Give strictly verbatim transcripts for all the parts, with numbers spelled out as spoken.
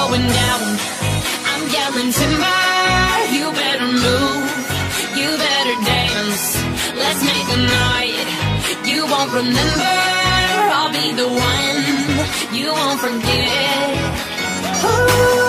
going down. I'm yelling timber, you better move, you better dance. Let's make a night you won't remember. I'll be the one you won't forget. Ooh.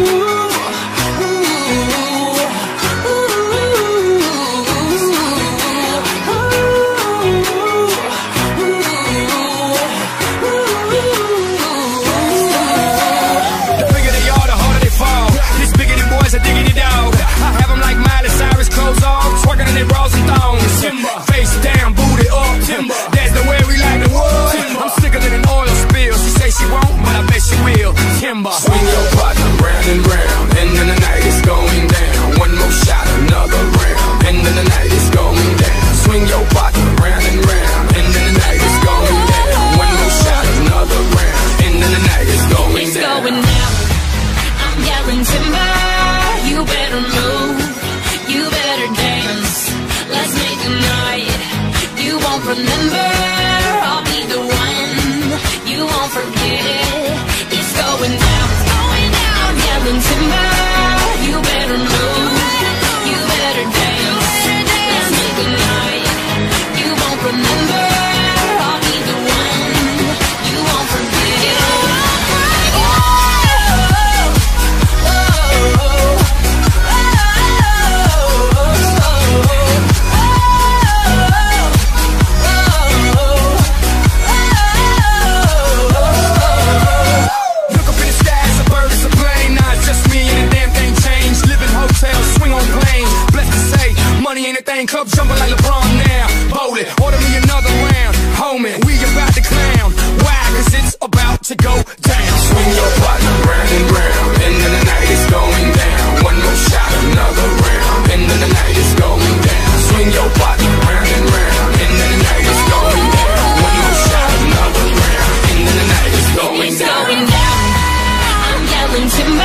Bras and thongs, timber. Face down, booty up, timber. That's the way we like the wood. Timber. I'm sicker than an oil spill. She say she won't, but I bet she will. Timber. Swing your partner round and round, and then the night is going down. One more shot, another round, and then the night is going down. Swing your partner round and round, and then the night is going down. One more shot, another round, and then the night is going it's down. Going down. I'm yelling timber, you better move, you better dance. Let's make a night you won't remember. I'll be the one you won't forget. It's going down, it's going down. I'm yelling timber, you better move, you better dance. Let's make a night you won't remember. I'll be the one you won't forget. Oh, oh, oh, oh. Money ain't a thing, club jumping like LeBron now. Bowl it, order me another round. Homie, we about to clown. Why? Cause it's about to go down. Swing your partner round and round, and then the night is going down. One more shot, another round, and then the night is going down. Swing your partner round and round, and then the night is going down. One more shot, another round, and then the night is going it's down. Going down. I'm yelling timber.